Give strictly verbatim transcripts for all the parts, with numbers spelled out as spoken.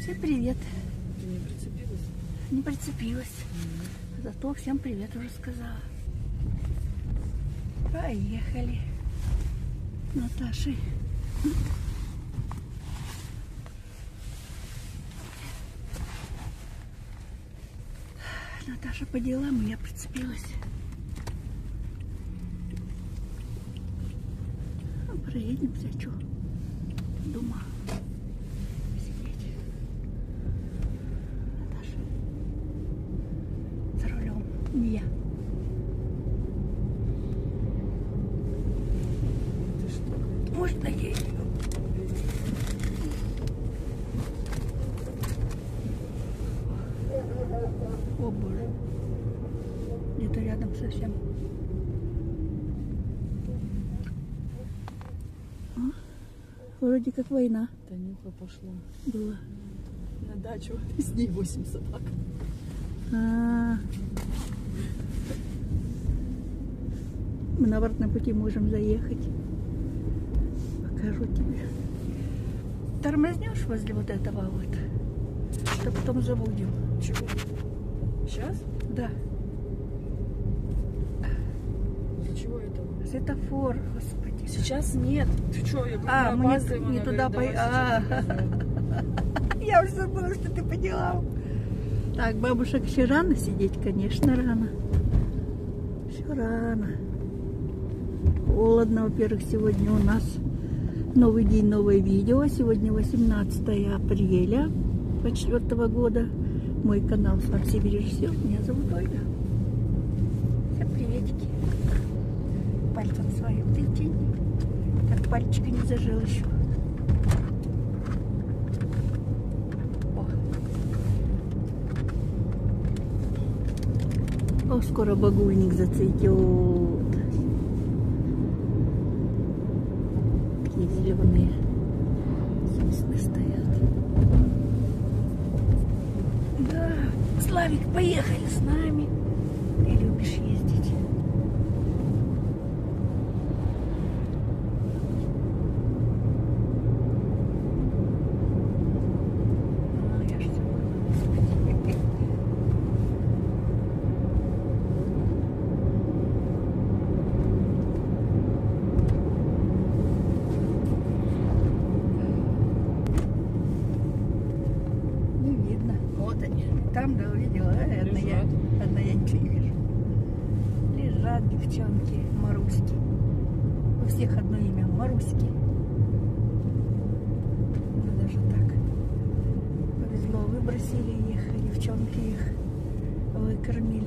Всем привет. Ты не прицепилась? Не прицепилась. Mm-hmm. Зато всем привет уже сказала. Поехали. Наташей. Наташа по делам, и я прицепилась. Ну, проедемся, что? Дома. Сидеть. Наташа. За рулем. Не я. Ты что? Можно ей? О боже. Где-то рядом совсем. А? Вроде как война. Танюха пошла. Была. На дачу. С ней восемь собак. А -а -а. Мы на обратном пути можем заехать. Покажу тебе. Тормознешь возле вот этого вот, то потом забудем. Чего? Сейчас? Да. Для чего этого? Светофор, господи. Сейчас нет. Ты что, я А, мы мы не, опаздываем, не она туда говорит, поехали. Я уже забыла, что ты по делам. Так, бабушек еще рано сидеть, конечно, рано. Все рано. Холодно, во-первых, сегодня у нас новый день, новое видео. Сегодня восемнадцатое апреля две тысячи четвёртого года. Мой канал «Фарм Сибирь Режиссер». Меня зовут Ольга. Всем приветики. Пальцем своим тыкень. Так, пальчика не зажил еще. О, скоро багульник зацветет. Такие зеленые сосны стоят. Да, Славик, поехали с нами. Ты любишь ездить. Там, да, увидела, а? Одна я, одна я ничего не вижу. Лежат девчонки, Маруськи. У всех одно имя, Маруськи. Ну, даже так. Повезло, выбросили их, девчонки их выкормили.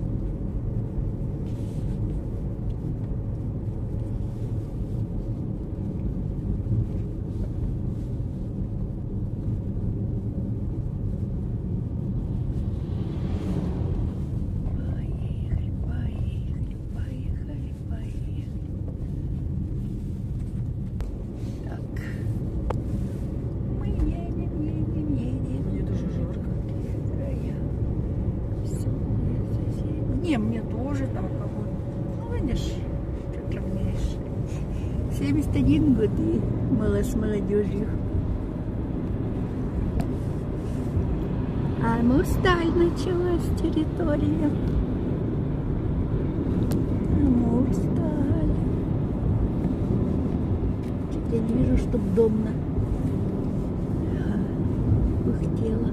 Не, мне тоже там кого. Ну, видишь, что равняешь. семьдесят один год и мало с молодежью. А мы устали, началась территория. Мы устали. Я не вижу, чтоб домно пыхтело.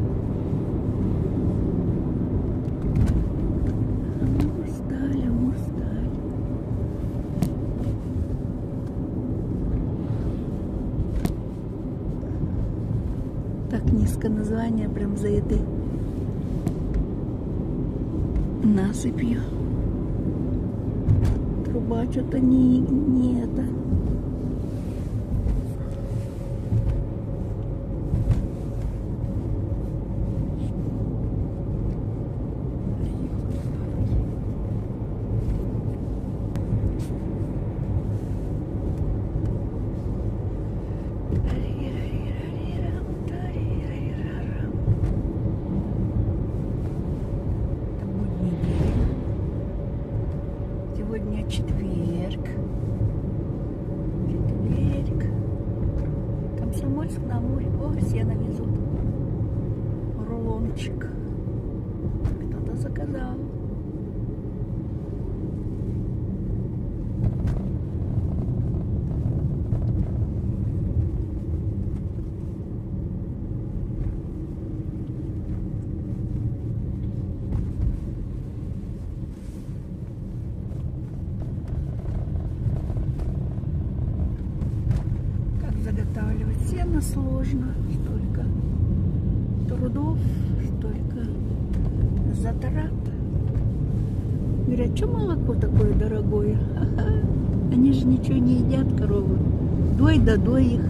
Так низко название, прям за этой насыпью. Труба что-то не, не это. Сегодня четверг. Четверг. Комсомольск на Амуре. О, сено везут. рулончик. Кто-то заказал. Как заготавливать сено сложно, столько трудов, столько затрат. Говорят, что молоко такое дорогое? Ага. Они же ничего не едят, коровы. Дой да дой их.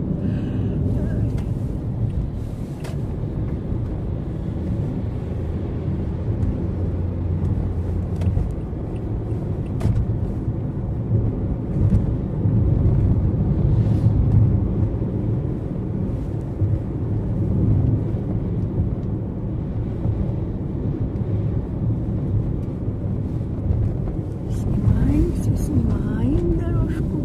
Снимаем дорожку.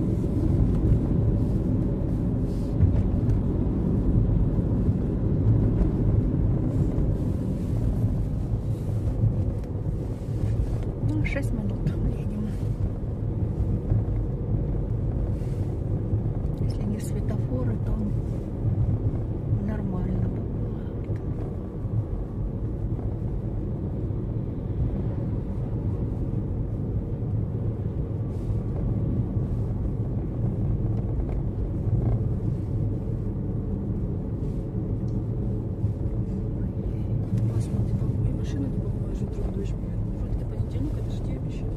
Ну, шесть минут едем. Если не светофоры, то нормально бы было. Машина не покупаешь, утро дождь, блин. Вроде до понедельника дожди обещают.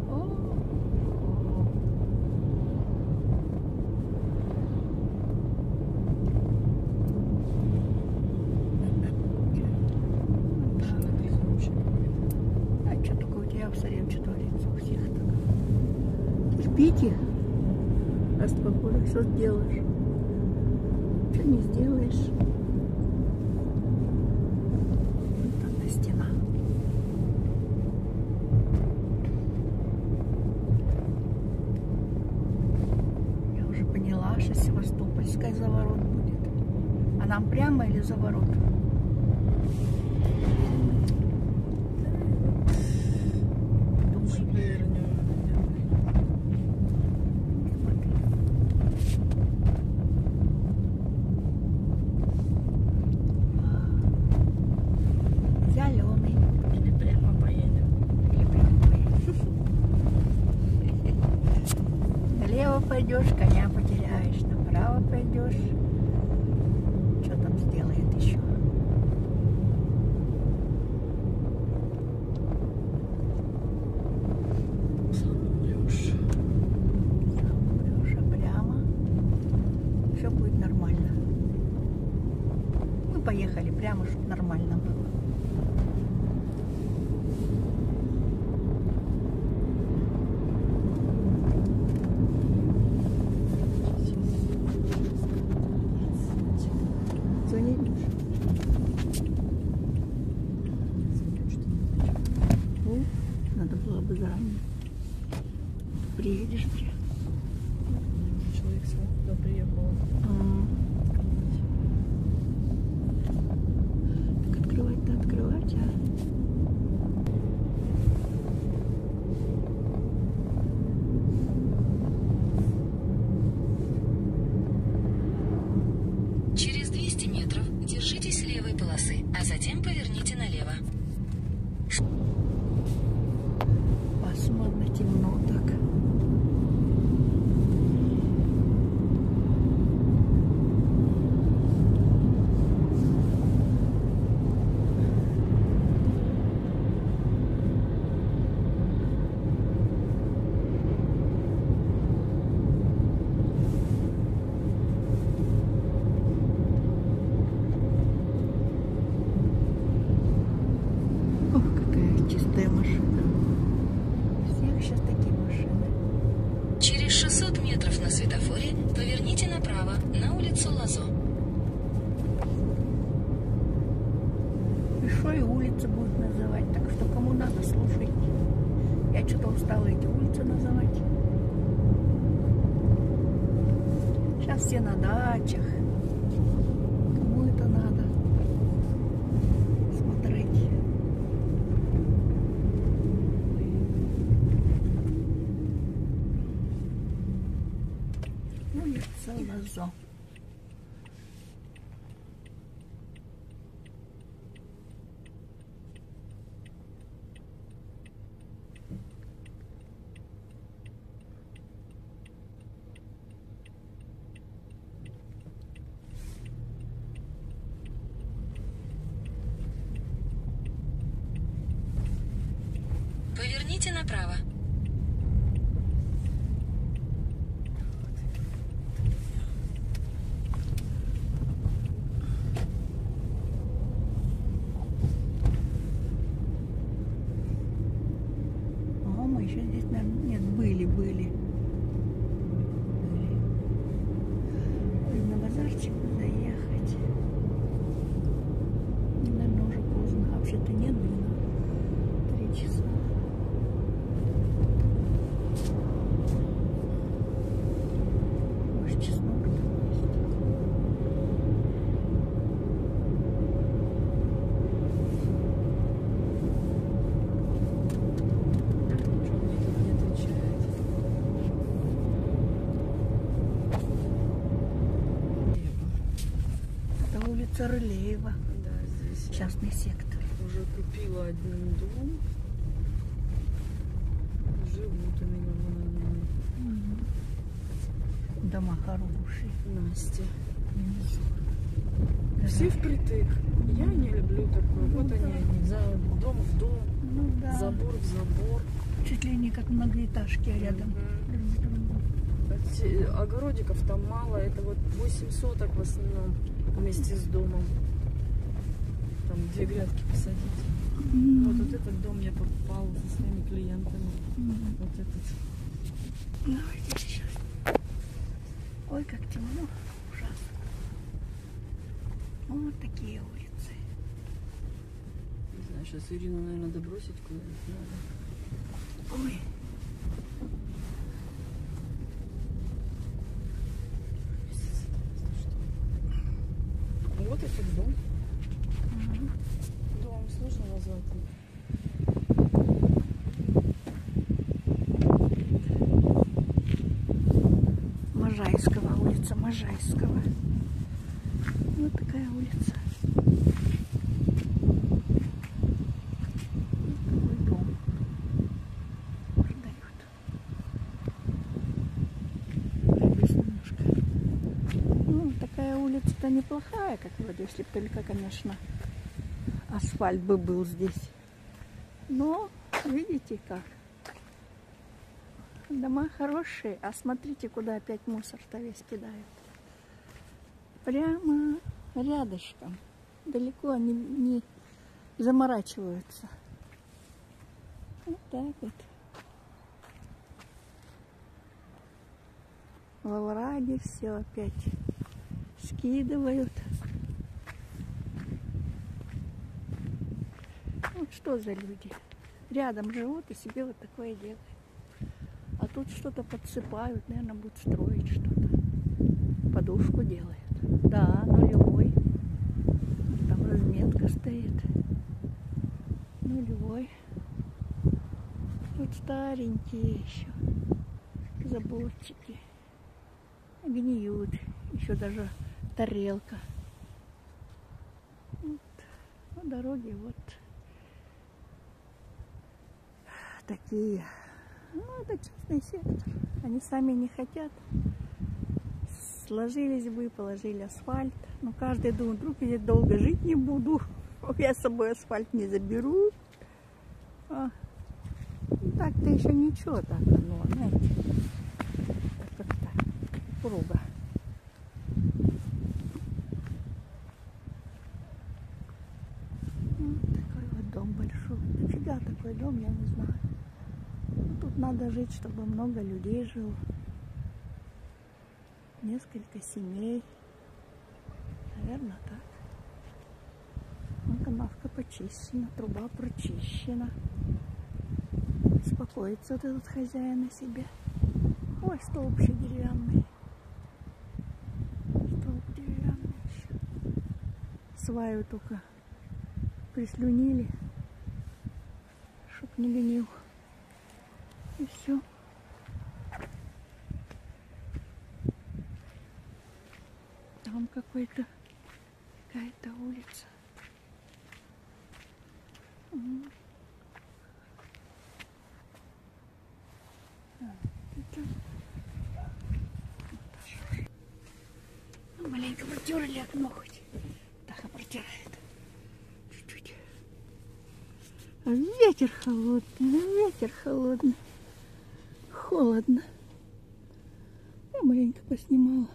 Машина грязная вообще. А что такое у тебя в Саремче творится у всех так? Терпите, раз погода все сделаешь. Что не сделаешь? Стена. Я уже поняла, что Севастопольская заворот будет. А нам прямо или заворот? Лучше повернем. Зеленый. Или прямо поедем. Или прямо поедем. Налево пойдешь, коня потеряешь. Направо пойдешь. Что там сделает еще? Замрешь. Замрешь, а прямо. Все будет нормально. Мы поехали прямо, чтобы нормально было. Звонить будешь? Ну, надо было бы заранее. Приедешь прямо. Человек сам туда приехал. Так открывать-то открывать, а? Через двести метров держитесь левой полосы, а затем поверните налево. Пасмурно, темно так. Ох, какая чистая машина. У всех сейчас такие машины. Через шестьсот метров на светофоре поверните направо на улицу Лазо. И шо и улицы будут называть, так что кому надо, слушайте. Я что-то устала эти улицы называть. Сейчас все на дачах. Кому это надо? поверните направо. О, мы еще здесь, наверное, нет, были, были. Были. Ой, на базарчик заехать. Наверное, уже поздно. А вообще-то нет, блин. Три часа. Может, чеснок там есть. Что мне тут не отвечает? Это улица Рылеева. Да, здесь я Частный сектор. уже купила один дом. Живут у меня вон они. Дома хорошие. Настя. Внизу. Все впритык. Я не люблю такое. Вот Ну они, да. они, за дом в дом, Ну да. забор в забор. Чуть ли не как многоэтажки рядом. Мгм. друг с другом. А те- Огородиков там мало. Это вот восемь соток в основном вместе с домом. Там две грядки посадить. М. Вот, вот этот дом я покупала со своими клиентами. М. Вот этот. Давайте сейчас. Ой, как темно. Ужасно. Вот такие улицы. Не знаю, сейчас Ирину, наверное, добросить куда-нибудь надо. Ой. Вот этот дом. Ага. Дом сложно назвать. Можайского, улица Можайского. Вот такая улица. Такой дом продают. Здесь немножко. Ну, такая улица-то неплохая, как вроде, если бы только, конечно, асфальт бы был здесь. Но, видите как. Дома хорошие, а смотрите, куда опять мусор-то весь кидают. Прямо рядышком. Далеко они не заморачиваются. Вот так вот. Во враге все опять скидывают. Вот что за люди. Рядом живут и себе вот такое делают. А тут что-то подсыпают, наверное, будут строить что-то. Подушку делают. Да, нулевой. Там разметка стоит. Нулевой. Вот старенькие еще заборчики. Гниют. Еще даже тарелка. Вот. На дороге вот такие. Ну, это частный сектор. Они сами не хотят. Сложились бы, положили асфальт. Но каждый думает, вдруг я долго жить не буду. Я с собой асфальт не заберу. А, ну, так-то еще ничего так. Ну, знаете, как-то круга. Вот такой вот дом большой. Дофига такой дом, я не знаю. Тут надо жить, чтобы много людей жило. Несколько семей. Наверное, так. Ну, канавка почищена, труба прочищена. Успокоится вот этот хозяин о себе. Ой, столб еще деревянный. Столб деревянный еще. Сваю только прислюнили, чтоб не гнил. И все. Там какой-то какая-то улица. М. А, это... Ну, маленько протерли окно хоть. Таха протирает. Чуть-чуть. А ветер холодный, ветер холодный. Холодно. Я маленько поснимала.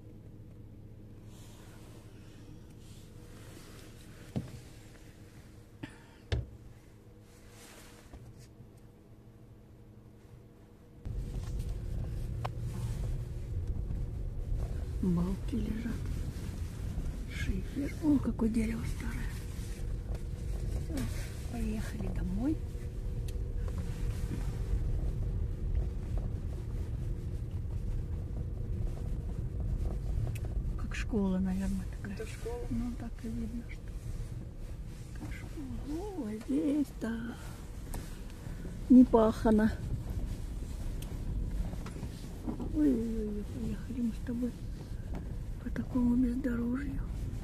Балки лежат. Шифер. О, какое дерево старое. Все, поехали домой. Как школа, наверное, такая. Это школа. Ну, так и видно, что как школа. О, здесь-то не пахано. Ой-ой-ой, поехали мы с тобой по такому бездорожью.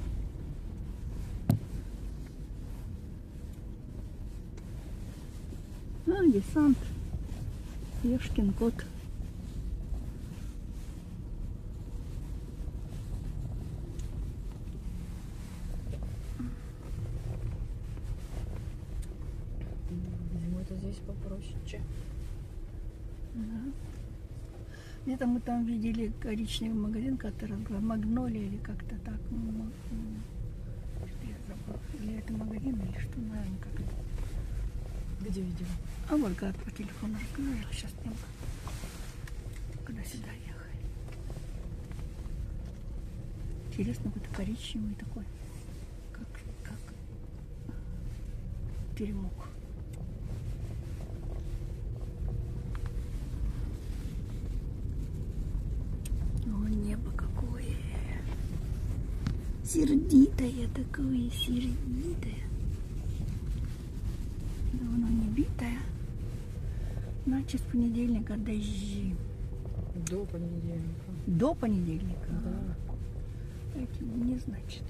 А, десант. Ешкин кот. Зимой-то здесь попроще. Да. Где-то мы там видели коричневый магазин, который Магнолия или как-то так. Ну, что я забыла. Или это магазин, или что, наверное, как это. Где видела? А вот как по телефону разговаривала, сейчас не было. Когда сюда ехали. Интересно, какой-то коричневый такой, как, как теремок. О, небо какое. Сердитое такое, сердитое. Давно не битая. Значит, с понедельника дожди. До понедельника. До понедельника? Да. Эти дни, значит.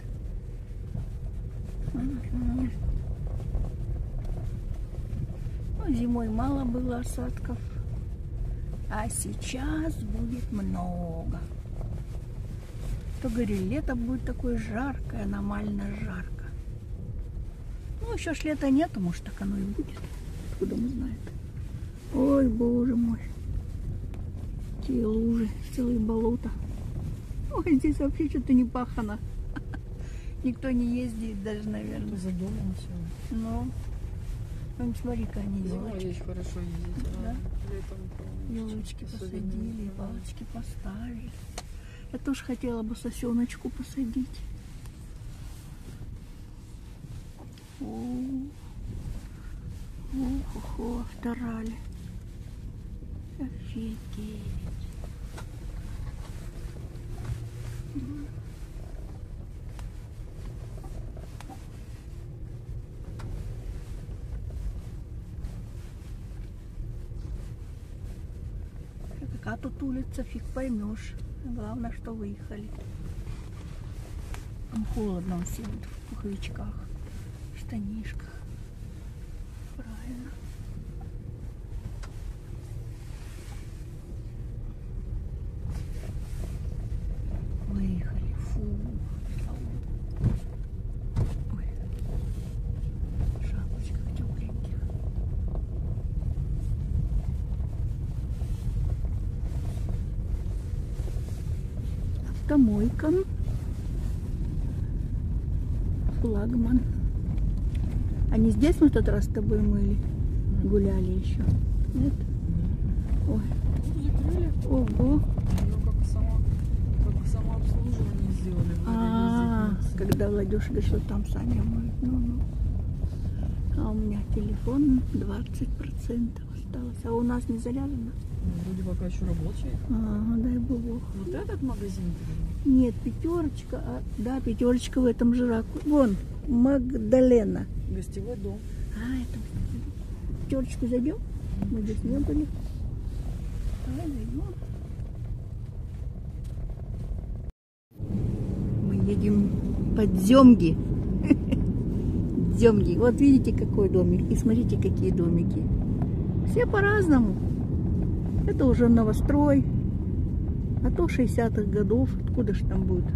Угу. Ну, зимой мало было осадков. А сейчас будет много. То говорили, лето будет такое жаркое, аномально жарко. Ну, еще ж лета нету, может, так оно и будет. Откуда мы знаем? Ой, боже мой. Какие лужи, целые болота. Ой, здесь вообще что-то не пахано. Никто не ездит даже, наверное. Задумался. Ну, ну смотри-ка, они Зимой елочки. здесь хорошо ездить. Да? А летом, по-моему, Елочки особенно посадили, не палочки поставили. Я тоже хотела бы сосеночку посадить. Ох-охо, вторали. Офигеть. Какая тут улица, фиг поймешь. Главное, что выехали. Там холодно все вот в пуховичках, в штанишках. Правильно. Выехали. Фу. Ой. В шапочках тепленьких. Автомойка. Флагман. А не здесь мы в тот раз с тобой мыли? Гуляли еще? Нет? Ой. Закрыли. Ого. Ее как, само, как самообслуживание сделали. А, когда Владюша говорит, что там сами моют. Ну, ну. А у меня телефон двадцать процентов осталось. А у нас не заряжено? Вроде пока еще рабочий. А, дай бог. Вот этот магазин? Нет, пятерочка. А, да, пятерочка в этом же раку. Вон, Магдалена. Гостевой дом. А, это пятерочку зайдем? Мы здесь не были. Давай зайдем. Мы едем под Дземги. Дземги. Вот видите, какой домик. И смотрите, какие домики. Все по-разному. Это уже новострой. А то шестидесятых годов. Откуда ж там будет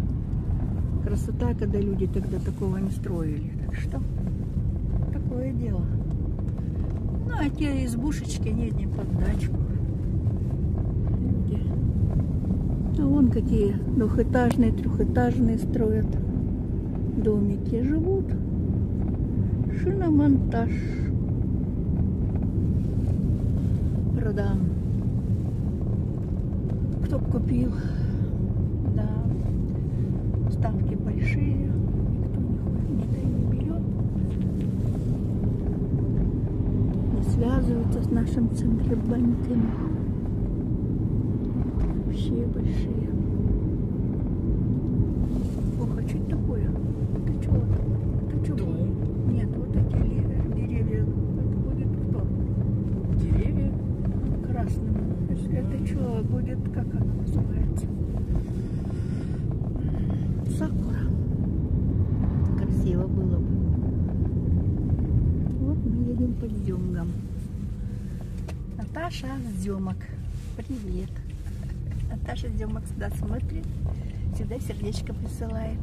красота, когда люди тогда такого не строили. Так что такое дело. Ну, а те избушечки, они не под дачку. Люди. А вон какие двухэтажные, трехэтажные строят домики. Живут. Шиномонтаж. Продам. Кто б купил? Да. Ставки большие. Никто не ходит, никто не берет. Не связываются с нашим Центробанком. Вообще большие. Ох, а что это такое? Это что? Это что? Дом. Нет, вот эти ли- деревья. Это будет кто? Деревья. Красным. Это что будет, как оно называется? Сакура. Красиво было бы. Вот мы едем по Дзюмгам. Наташа с Дзюмок. Привет. Наташа с Дзюмок сюда смотрит. Сюда сердечко присылает.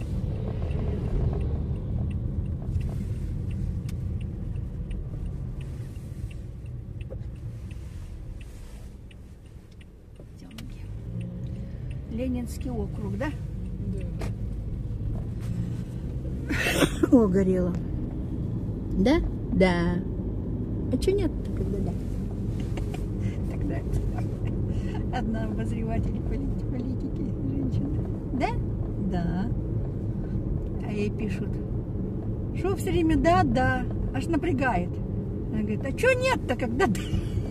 Дзюмги. Ленинский округ, да? Да. О, горело. Да? Да. А что нет когда да? Тогда одна обозреватель полит- политики, женщина. Да? Да. А ей пишут, что все время да, да, аж напрягает. Она говорит, а что нет-то, когда да?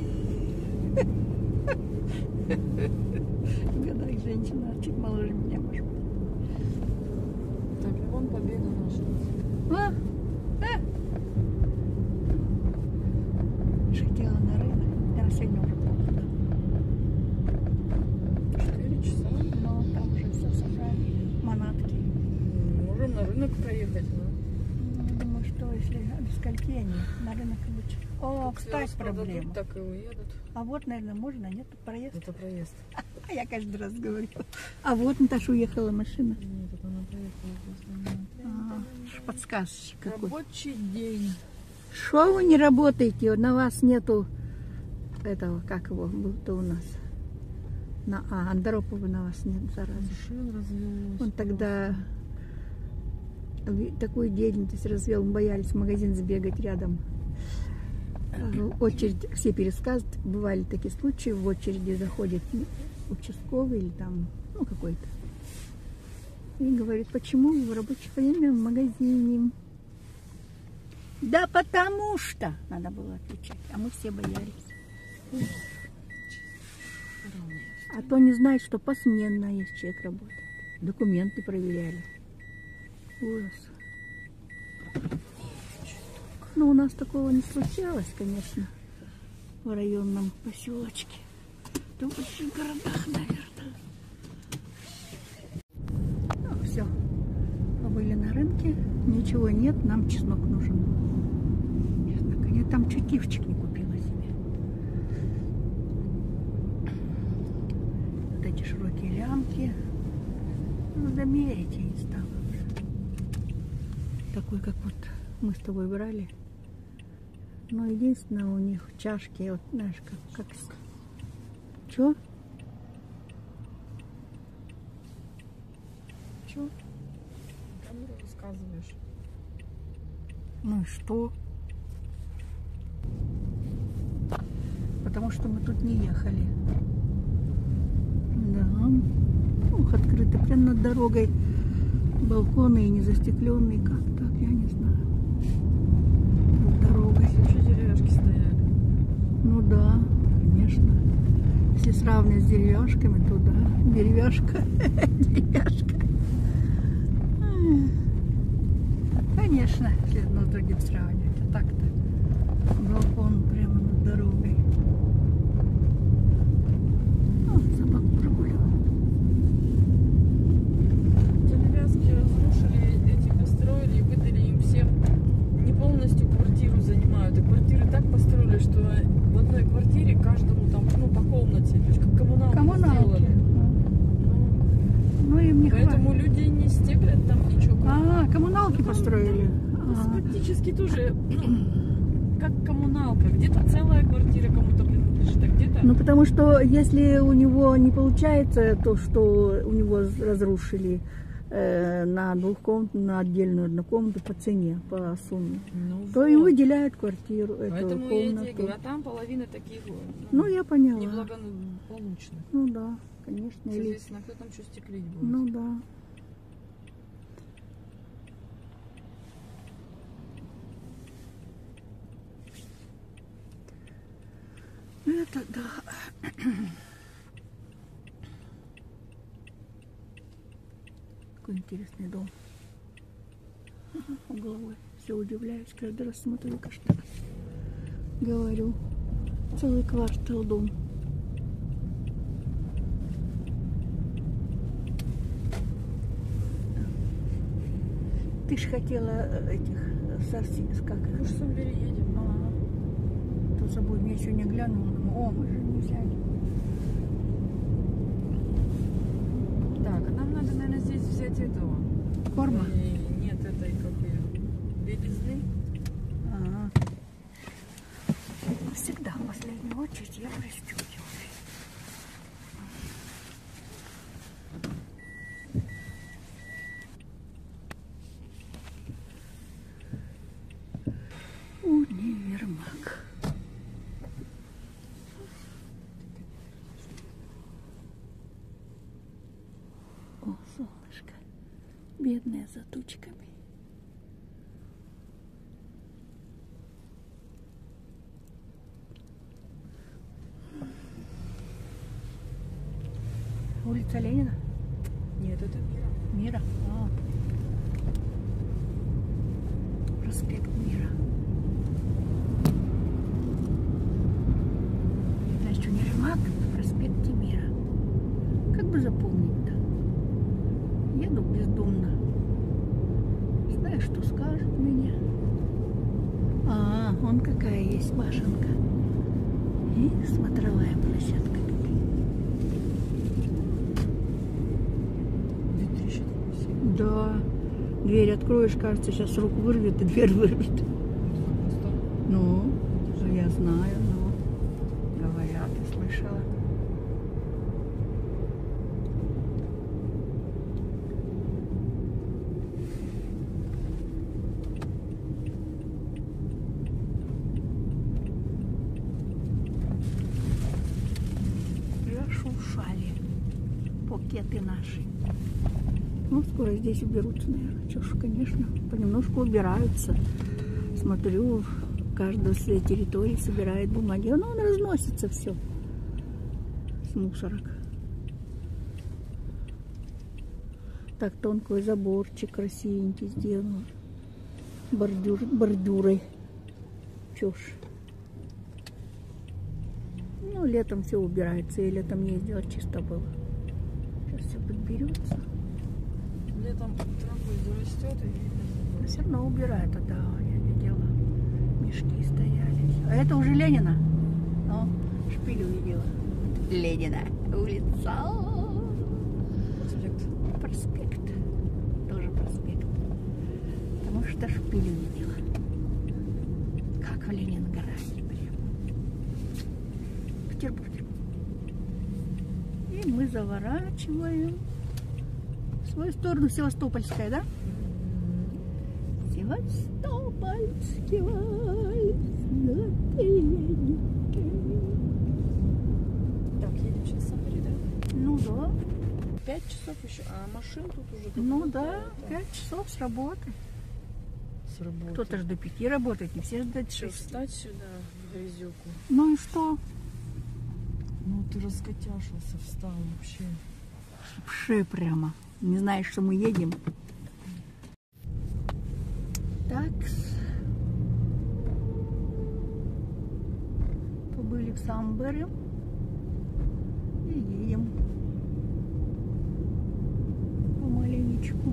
В годах женщина, чуть моложе меня, может быть. Так, и вон победа наша. А? Да? Хотела на рынок. Я сегодня уже плохо. Четыре часа. Но там уже все собрали. Манатки. Можем на рынок проехать, да? Ну, думаю, что если до скольки они на рынок лучше. О, Как кстати, все распродадут, проблема. так и уедут. А вот, наверное, можно, нет, проезд. Это проезд. А я каждый раз говорю. А вот, Наташа, уехала машина. Нет, это она проехала. А, подсказчик какой. Рабочий день. Что вы не работаете? На вас нету этого, как его был-то у нас. На, а, Андропова на вас нет, зараза. Машин развелось. Он тогда ви- такую деятельность развел, мы боялись в магазин сбегать рядом. В очередь, все пересказывают, бывали такие случаи, в очереди заходит участковый или там, ну, какой-то. И говорит, почему вы в рабочее время в магазине? Да потому что, надо было отвечать, а мы все боялись. А то не знает, что посменно есть человек работает. Документы проверяли. Ужас. Но у нас такого не случалось, конечно, в районном поселочке. В больших городах, наверное. Ну, все. Побыли на рынке. Ничего нет, нам чеснок нужен. Чеснок. Я там чуть лифчик не купила себе. Вот эти широкие лямки. Ну, замерить я не стала уже. Такой, как вот мы с тобой брали. Но единственное, у них чашки, вот, знаешь, как... как... Чё? Чё? Камеру рассказываешь. Ну и что? Потому что мы тут не ехали. Да. Ух, открыто. Прям над дорогой. Балконы и не застекленные. Как так? Я не знаю. Над дорогой. Еще деревяшки стояли. Ну да, конечно. Если сравнивать с деревяшками, то да. Деревяшка. Деревяшка. Конечно, если одно с другим сравнивать. А так-то балкон прямо над дорогой. О, собаку прогуливала. Деревяшки разрушили, эти построили и выдали им всем. Не полностью квартиру занимают. И квартиры так построили, что в одной квартире каждому там, ну, по комнате. То есть как коммуналку Коммуналки. сделали. Ну, им не Поэтому хватит. люди не стеклят там ничего. А, коммуналки построили. У нас А, практически тоже, ну, как коммуналка. Где-то целая квартира кому-то принадлежит, а где-то... Ну, потому что если у него не получается то, что у него разрушили э, на двухкомнатную, на отдельную одну комнату по цене, по сумме, ну, то вот. им выделяют квартиру, эту Поэтому комнату. я тебе говорю, а там половина таких ну, Ну, я поняла. неблагополучных. Ну да, конечно. Или... Соответственно, кто там что стеклить будет? Ну да. Это да. Какой интересный дом. Угловой. Все удивляюсь, каждый раз смотрю, каждый раз. Говорю, целый квартал дом. Ты ж хотела этих сорсинс, как их? Мы же сам переедем. А, то забудь, я сегодня глянула, думаю, о, мы же не взяли. Так, а нам надо, наверное, здесь взять этого. Корма? И нет, этой как ее, белизны. Ага. Всегда в последнюю очередь я пристегиваюсь. Универмаг. О, солнышко. Бедная за тучками. Улица Ленина? Нет, это Мира. Мира? А. Проспект Мира. Значит, универмаг на проспекте Мира. Как бы запомнить-то? Еду бездумно. Знаешь, что скажут мне? А, вон какая есть башенка. И смотровая площадка. Да. Дверь откроешь, кажется, сейчас руку вырвет и дверь вырвет. Ну, я знаю, но говорят, я слышала. Зашуршали покеты наши. Ну, скоро здесь уберутся, наверное. Чё ж, конечно, понемножку убираются. Смотрю, каждую с территории собирает бумаги. Но он разносится все с мусорок. Так, тонкий заборчик красивенький сделан. Бордюр, бордюрой. Чё ж. Ну, летом все убирается. Я летом ездила, чисто было. Сейчас все подберется. Летом траву зарастет и видно. Но все равно убирают, да, я видела. Мешки стояли. А это уже Ленина. Ну, шпиль увидела. Ленина. Улица. Проспект. Проспект. Тоже проспект. Потому что шпиль увидела. Как в Ленинграде прям. В Петербурге. И мы заворачиваем в свою сторону. Севастопольская, да? Севастопольский вальс, золотые нитки. Так, едем сейчас Самари, да? Ну да. Пять часов еще, а машин тут уже... Ну да, пять часов с работы. С работы. Кто-то же до пяти работает, не все же до Что, шести. встать сюда, в грязюку? Ну и что? Ну ты раскотяшился, встал вообще. Пши прямо. Не знаешь, что мы едем. Так. Побыли в Самборе. И едем. Помаленечку.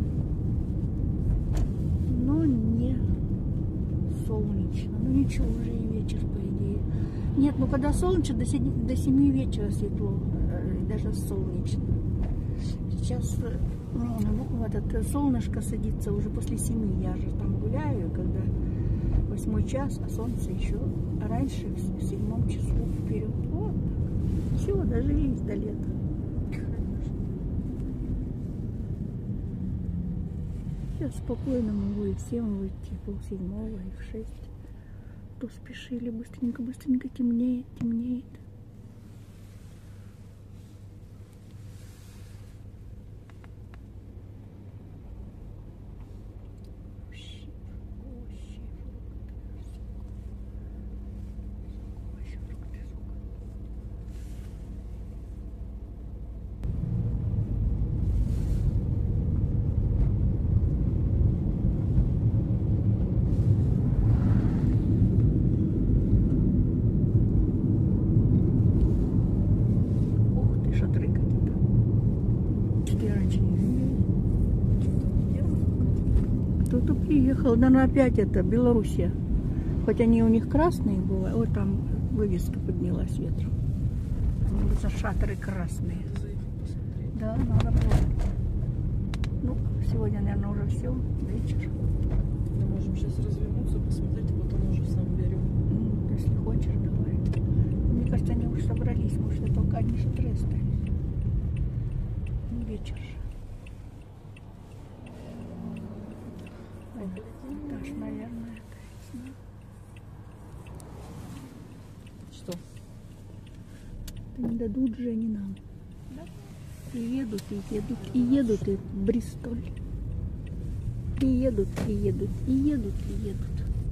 Но не солнечно. Ну ничего, уже и вечер, по идее. Нет, ну когда солнечно, до семи, до семи вечера светло. Даже солнечно. Сейчас ну, вот это солнышко садится уже после семи. Я же там гуляю, когда Восьмой час, а солнце еще раньше, в седьмом часу вперед. Вот так. Все, дожились до лета. Сейчас спокойно могу и в семь выйти, пол седьмого и в шесть. То спешили, быстренько, быстренько темнеет, темнеет. Кто-то приехал, наверное, опять это Белоруссия. Хоть они у них красные бывают. Вот там вывеска поднялась ветром. Они шатры красные. Да, надо было. Ну, сегодня, наверное, уже все. Вечер. Мы можем сейчас развернуться, посмотреть, а потом уже сам берем. Ну, если хочешь, давай. Мне кажется, они уже собрались. Может, это только одни шатры остались. Вечер. Этаж, наверное, это. Что? Не дадут же они нам. Да? И едут, и едут, и едут, и в Бристоль. И едут, и едут, и едут, и едут.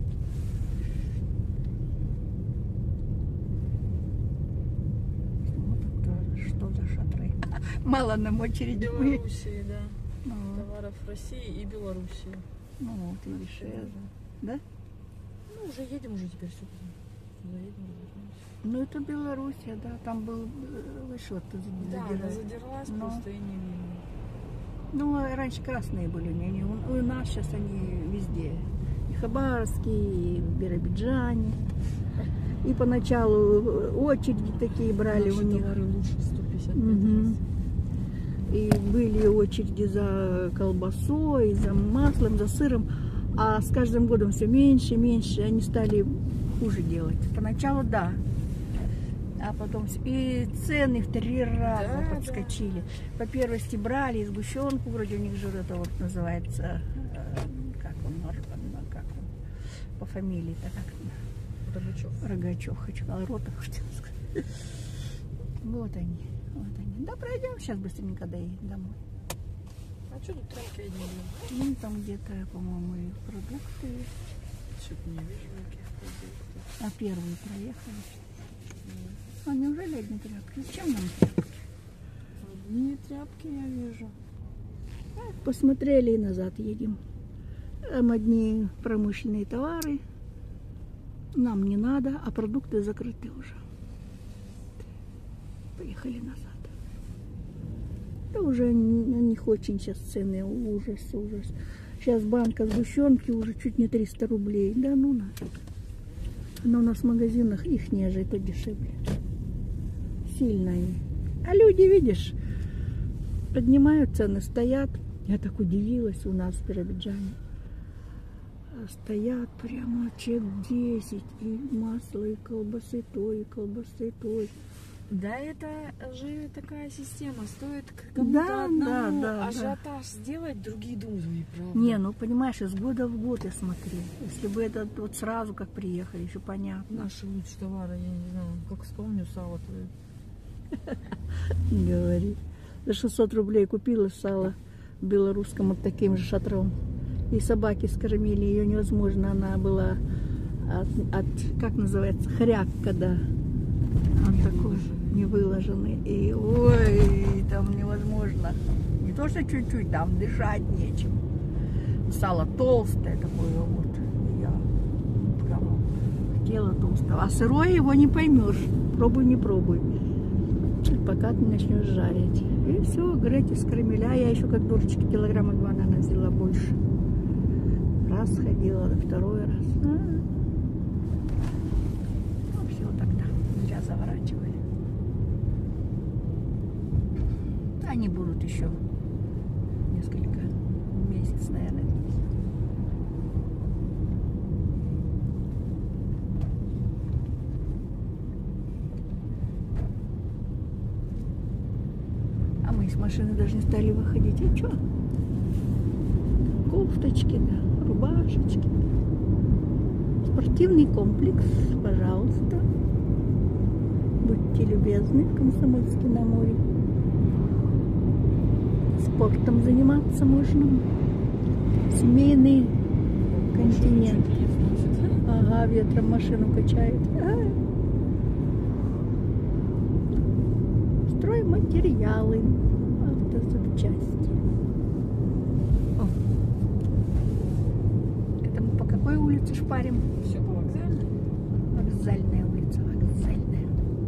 Вот что за шатры. Мало нам очереди. Белоруссии, да. Ну, Товаров России и Белоруссии. ну вот, и дешевле. Да? Ну, уже едем уже теперь сюда. Заедем, развернемся. Ну, это Белоруссия, да. Там был вышел-то Да, она задирает. задерлась, Но. просто и не видно. Ну, а раньше красные были, не, не, у, у нас сейчас они везде. И в Хабаровске, и в Биробиджане. И поначалу очереди такие брали Наши у них. товары лучше сто пятьдесят Мгм. пять. И были очереди за колбасой, за маслом, за сыром. А с каждым годом все меньше и меньше. Они стали хуже делать. Поначалу да. А потом с- и цены в три раза Да, подскочили. По первости брали и сгущенку, вроде у них же это вот называется, э, как он, Ор- как он, по фамилии-то как он? Рогачев. Рогачев, хочу сказать, Ротов хотела сказать. Вот они, вот они. Да, пройдем сейчас быстренько доедем домой. А что тут тройка один? Ну, там где-то, по-моему, и продукты. Что-то не вижу никаких продуктов. А первые проехали. А неужели одни тряпки? Зачем нам тряпки? Одни тряпки я вижу. Посмотрели и назад едем. Там одни промышленные товары. Нам не надо, а продукты закрыты уже. Поехали назад. Да уже у них очень сейчас цены. Ужас, ужас. Сейчас банка сгущенки уже чуть не триста рублей. Да ну нафиг. Но у нас в магазинах их ниже, это дешевле. Сильно они. А люди, видишь, поднимают цены, стоят. Я так удивилась у нас в Биробиджане. Стоят прямо чек десять. И масло, и колбасы той, и колбасы той. Да, это же такая система. Стоит кому-то Да, одному да, да, ажиотаж сделать, другие думают, ой, правда. Не, ну понимаешь, из года в год я смотрю. Если бы это вот сразу как приехали, еще понятно. Наши лучшие товары, я не знаю, как вспомню сало твое. Говори. За шестьсот рублей купила сало в белорусском вот таким же шатром. И собаки скормили ее невозможно. Она была от, от как называется, хряк, когда вот такой не выложенный. И ой, там невозможно. Не то, что чуть-чуть, там дышать нечем. Сало толстое такое вот. Я прямо хотела толстого. А сырое его не поймешь. Пробуй, не пробуй. Пока ты начнешь жарить. И все, Грети скормили. А я еще как дурочка килограмма два, наверное, взяла больше. Раз ходила, да второй раз. А -а -а. Ну все тогда. Зря заворачивали. Они будут еще несколько месяцев, наверное. из машины даже не стали выходить. А что? Кофточки, да, рубашечки. Спортивный комплекс, пожалуйста. Будьте любезны, в Комсомольске на море. Спортом заниматься можно. Семейный континент. Ага, ветром машину качает. А. Стройматериалы, автозапчасти. О. Это мы по какой улице шпарим? Все по вокзальной. Вокзальная улица, вокзальная.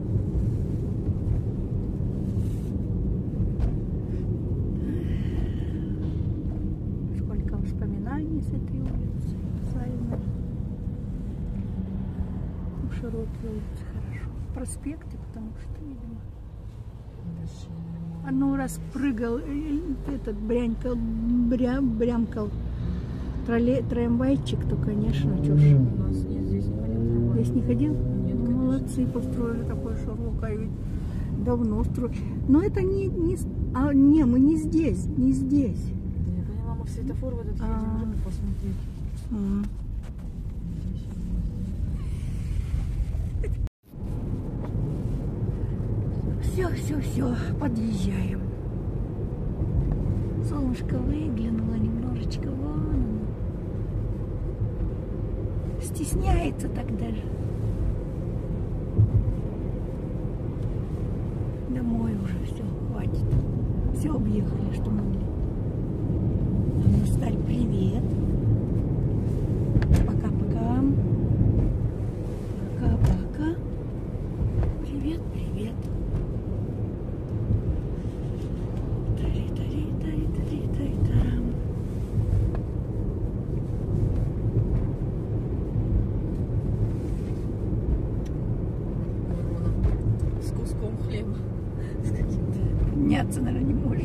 Сколько воспоминаний с этой улицы. Вокзальной. Широкие улицы, хорошо. Проспекты, потому что, видимо. А ну раз прыгал, этот брянькал, бря, брямкал троллей, трамвайчик, то, конечно, чё ж. У нас не, здесь не ходил. Здесь не ходил? Нет, Ну, молодцы, построили такое широкое, ведь давно строили. Но это не, не, а, не, мы не здесь, не здесь. Да я поняла, мы в светофор в этот едем, А. уже посмотреть. А. Все, все, все, подъезжаем. Солнышко выглянуло немножечко, вон оно. Стесняется так даже. Домой уже все, хватит. Все объехали, что могли. Ну, Старь, привет. Пока-пока. Пока-пока. Привет, привет. Тари-тари-тари-тари-тари-там. С куском хлеба. С каким-то. Подняться, наверное, не может.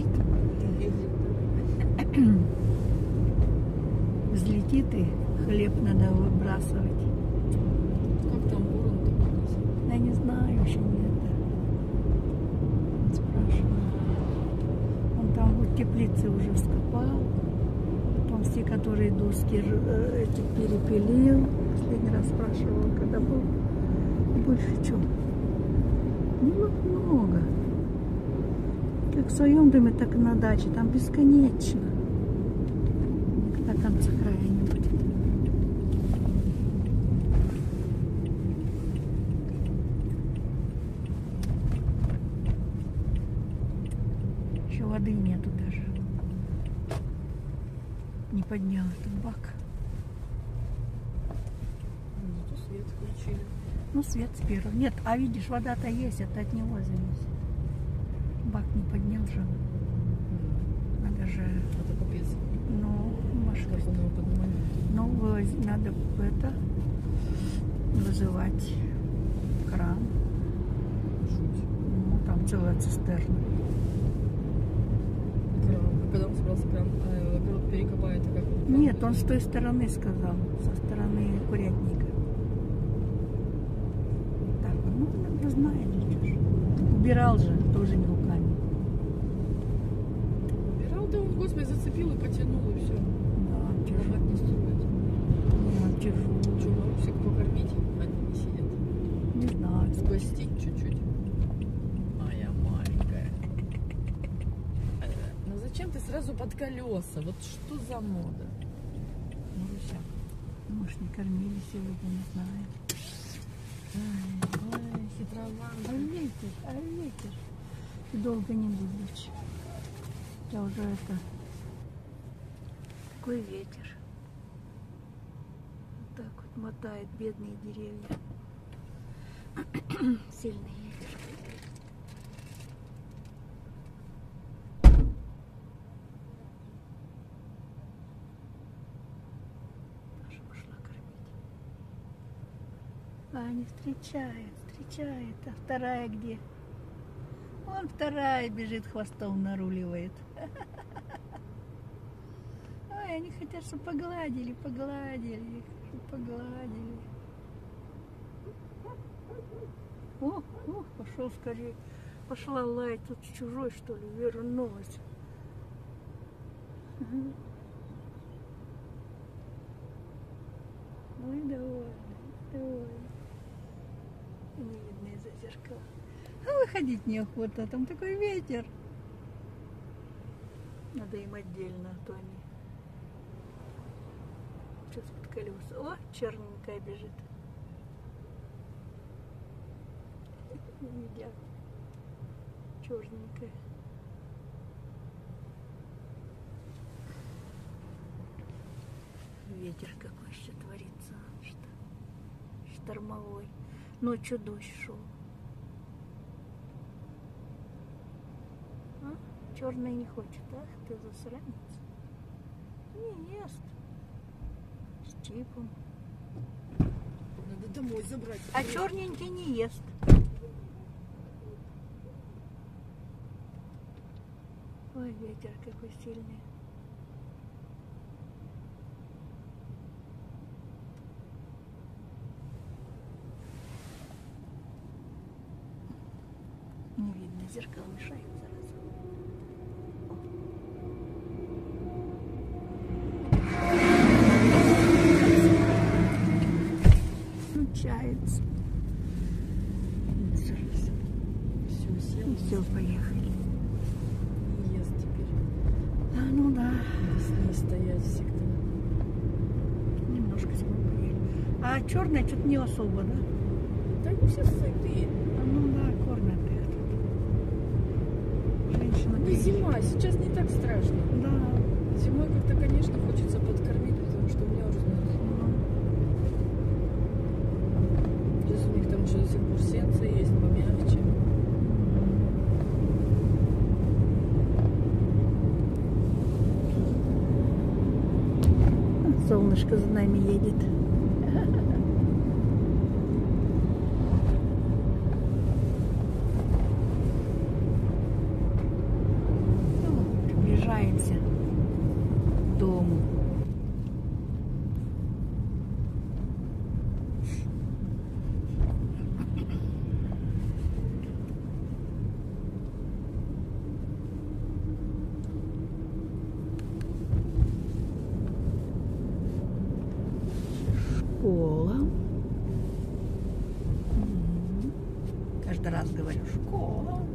Взлетит и хлеб надо выбрасывать. Как там ворон-то показывает? Я не знаю, еще нет. Спрашиваю. Он там вот теплицы уже вскопал. Потом все, которые доски э, эти перепилил. Последний раз спрашивала, когда был. Больше чего? Ну, много. Как в своем доме, так и на даче. Там бесконечно. До конца края не будет. Еще воды нету даже. Не поднял этот бак. Зато свет включили. Ну, свет с первого. Нет, а видишь, вода-то есть, это от него зависит. Бак не поднял же. Надо же, Это капец. ну, может, Как он его поднимает? ну, вывоз- надо это вызывать кран. Жуть. Ну, там целая цистерна. Кран. А когда он собрался кран, а, огород перекопает, а как он кран Нет, он будет? с той стороны сказал, со стороны курятника. Так, ну, надо знает, что ж. Убирал же, тоже не руками. Убирал, да он, господи, зацепил и потянул, и все. Да, тяжело. Ломать не стоит. Да, тяжело. Что, Марусик покормить? Они не сидят. Не знаю. Угостить чуть-чуть. Моя маленькая. Ну зачем ты сразу под колеса? Вот что за мода? Маруся. Может, не кормили сегодня, не знаю. Ой, ой, А хитрованка. ветер, а ветер. И долго не будешь. Я уже это... Какой ветер. Вот так вот мотает бедные деревья. Сильный ветер. Маша пошла кормить. А, не встречает, встречает. А вторая где? Вон вторая бежит, хвостом наруливает. Ой, они хотят, чтобы погладили, погладили, чтобы погладили. О, о, пошел скорее. пошла лаять, тут чужой, что ли, вернулась. Ну и довольно, довольно. Не видно из-за зеркала. А выходить неохота, там такой ветер. Надо им отдельно, а то они сейчас под колеса. О, черненькая бежит. Едят. Черненькая. Ветер какой еще творится. Что? Штормовой. Ночью дождь шел. А? Черный не хочет, а? Ты засранец. Не ест. С чипом. Надо домой забрать. А черненький не ест. Ой, ветер какой сильный. Не видно, зеркало мешает зараза. Включается. Все, сел. Все, поехали. Не ест теперь. А, ну да. С ней стоять всегда. Немножко сегодня поели. А черная что-то не особо, да? Да они все сытые. А, ну да, кормят их тут. Женщина Не приезжает. зима, сейчас не так страшно. Да. Зимой как-то, конечно, хочется подкормить, потому что мерзнут. Сейчас у них там еще до сих пор сенца есть, помягче. Солнышко за нами едет. Ну, приближаемся к дому. Школа. Мгм. Каждый раз говорю школа.